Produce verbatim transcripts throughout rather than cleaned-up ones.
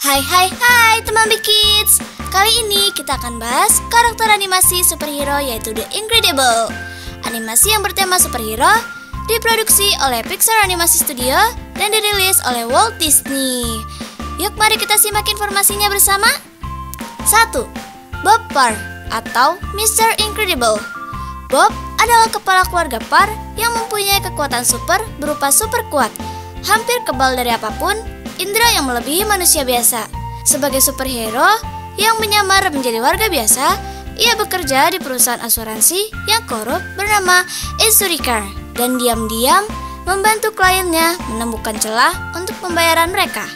Hai hai hai teman Big Kids. Kali ini kita akan bahas karakter animasi superhero yaitu The Incredible. Animasi yang bertema superhero diproduksi oleh Pixar Animasi Studio dan dirilis oleh Walt Disney. Yuk mari kita simak informasinya bersama. Satu. Bob Parr atau mister Incredible. Bob adalah kepala keluarga Parr yang mempunyai kekuatan super berupa super kuat, hampir kebal dari apapun, indera yang melebihi manusia biasa. Sebagai superhero yang menyamar menjadi warga biasa, ia bekerja di perusahaan asuransi yang korup bernama Insuricar dan diam-diam membantu kliennya menemukan celah untuk pembayaran mereka.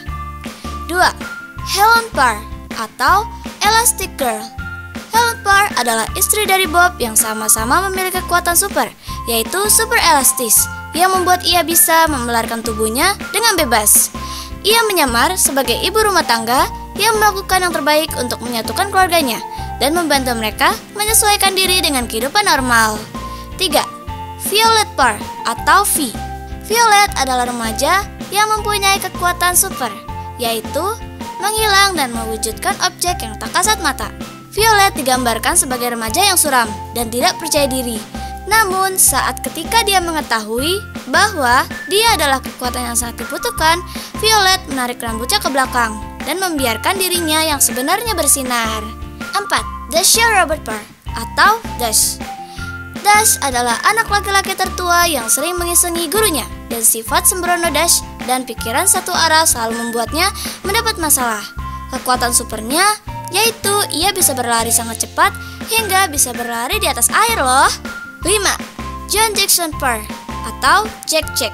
Dua. Helen Parr atau Elastic Girl. Helen Parr adalah istri dari Bob yang sama-sama memiliki kekuatan super, yaitu super elastis, yang membuat ia bisa membelarkan tubuhnya dengan bebas. Ia menyamar sebagai ibu rumah tangga yang melakukan yang terbaik untuk menyatukan keluarganya dan membantu mereka menyesuaikan diri dengan kehidupan normal. Tiga. Violet Parr atau V. Violet adalah remaja yang mempunyai kekuatan super, yaitu menghilang dan mewujudkan objek yang tak kasat mata. Violet digambarkan sebagai remaja yang suram dan tidak percaya diri. Namun saat ketika dia mengetahui bahwa dia adalah kekuatan yang sangat dibutuhkan, Violet menarik rambutnya ke belakang dan membiarkan dirinya yang sebenarnya bersinar. Empat. Dasha Robert Parr atau Dash. Dash adalah anak laki-laki tertua yang sering mengisengi gurunya, dan sifat sembrono Dash dan pikiran satu arah selalu membuatnya mendapat masalah. Kekuatan supernya yaitu ia bisa berlari sangat cepat hingga bisa berlari di atas air loh. Lima. John Jackson Parr atau Jack Jack.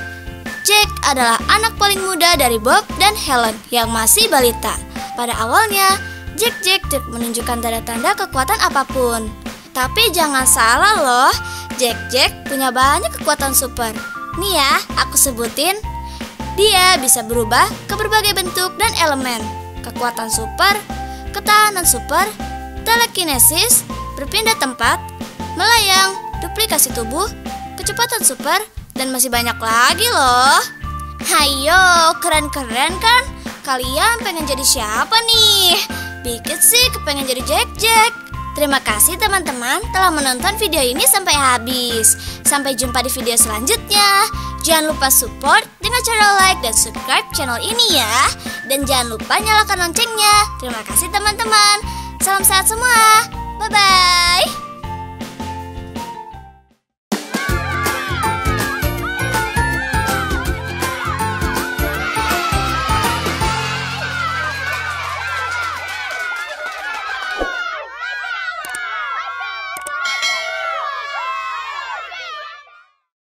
Jack adalah anak paling muda dari Bob dan Helen yang masih balita. Pada awalnya, Jack Jack tidak menunjukkan tanda-tanda kekuatan apapun. Tapi jangan salah loh, Jack Jack punya banyak kekuatan super. Nih ya, aku sebutin. Dia bisa berubah ke berbagai bentuk dan elemen. Kekuatan super, ketahanan super, telekinesis, berpindah tempat, melayang, duplikasi tubuh, kecepatan super, dan masih banyak lagi loh. Hayo, keren-keren kan? Kalian pengen jadi siapa nih? Dikit sih kepengen jadi Jack Jack. Terima kasih teman-teman telah menonton video ini sampai habis. Sampai jumpa di video selanjutnya. Jangan lupa support dengan cara like dan subscribe channel ini ya. Dan jangan lupa nyalakan loncengnya. Terima kasih teman-teman. Salam sehat semua.